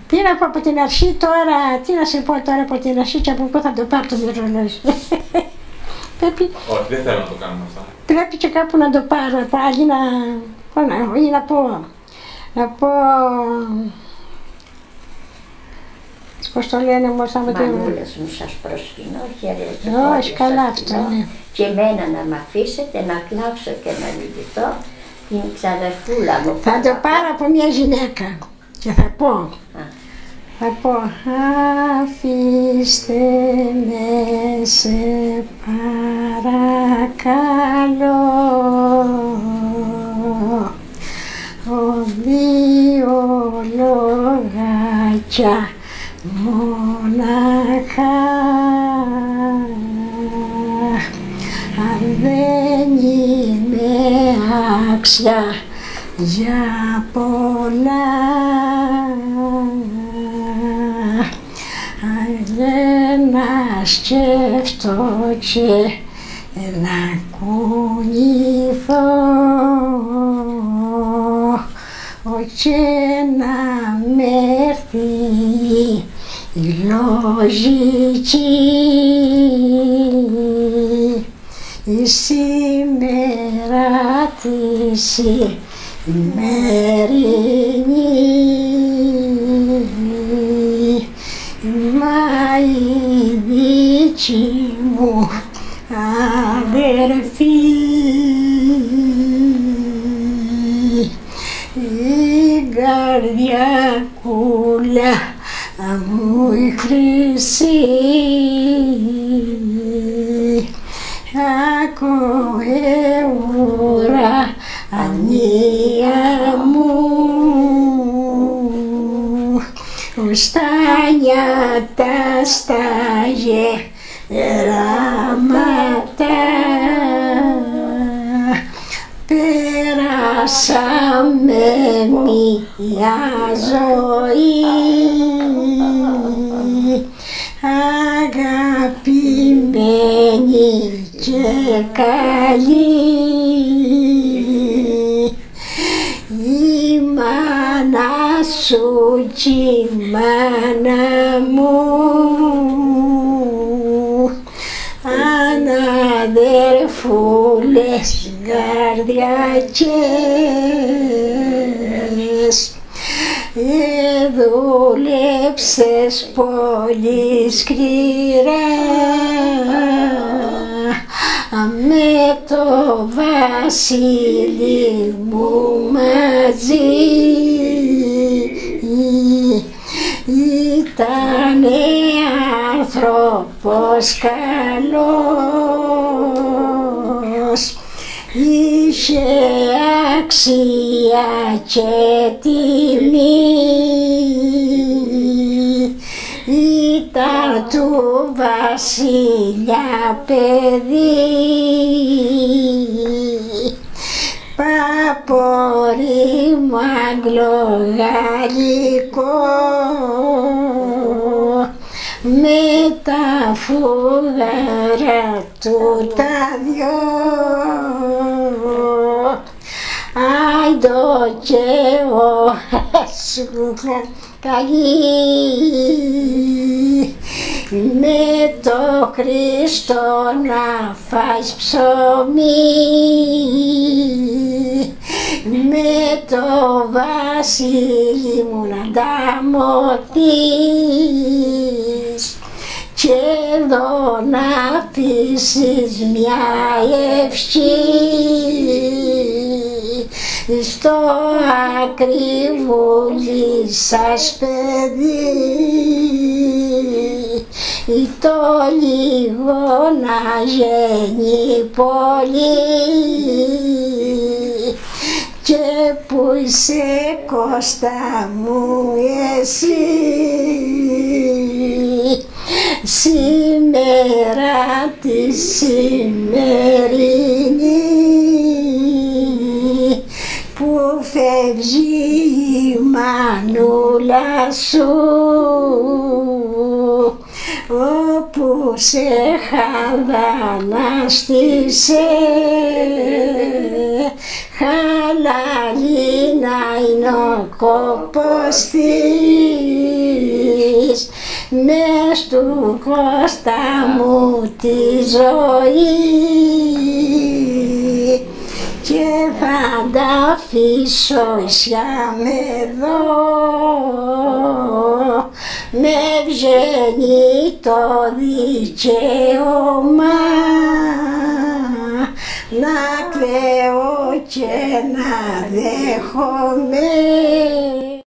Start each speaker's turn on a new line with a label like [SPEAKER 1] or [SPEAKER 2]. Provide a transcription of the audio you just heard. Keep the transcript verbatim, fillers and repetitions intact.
[SPEAKER 1] Πήρα από την αρχή τώρα, τι να σε πω τώρα από την αρχή και από πού θα το πάρω το μυρολόι. Πρέπει...
[SPEAKER 2] Όχι, δεν θέλω να το κάνουμε αυτό.
[SPEAKER 1] Πρέπει και κάπου να το πάρω, πάλι να, να, ή να πω, να πω, πώς το λένε όμως, να με το...
[SPEAKER 3] Μανούλας μου, σας προσκυνώ, χαιρετώ.
[SPEAKER 1] Όχι, καλά αυτό, ναι.
[SPEAKER 3] Και εμένα να μ' αφήσετε να κλάψω και να λυπηθώ την ξαδερφούλα μου.
[SPEAKER 1] Θα το πάρω από μια γυναίκα και θα πω, Α. θα πω, αφήστε με σε παρακαλώ, ο δύο λογάκια μοναχά, αν δεν είμαι άξια για πολλά, αν δεν να σκέφτω και να κουνηθώ και να με έρθει η λογική, η σήμερα της ημερινή, μα η δική μου αδερφή, η καρδιά κούλα μου η χρυσή, άκοε ουρανία μου, στα νιάτα στα γεράματα, πέρασαμε μια ζωή αγαπημένη και καλή. Η μάνα σου κι η μάνα μου, αναδερφούλες καρδιακές, δούλεψες πολύ σκληρά με το Βασίλη μου μαζί, ήτανε άνθρωπος καλός, είχε αξία και τιμή, ήταν του βασιλιά παιδί, παπορίμο αγγλογαλλικό, με τα φούγαρα του τα δυο, άιντο και ο σου καλή, με το Χριστό να φας ψωμί, με το Βασίλη μου να ανταμωθείς και εδώ να αφήσεις μια ευχή στο ακριβούλι σας παιδί, το λίγο να γίνει πολύ, και που είσαι Κώστα μου εσύ, σήμερα τη σημερινή που φεύγει η μανούλα σου, όπου σε χαδανάστησε, χαλαλή να είναι ο κόπος της. μες του Κώστα μου τη ζωή και θα τα αφήσω ίσια με δω, με βγαίνει το δικαίωμα να κλαίω και να δέχομαι.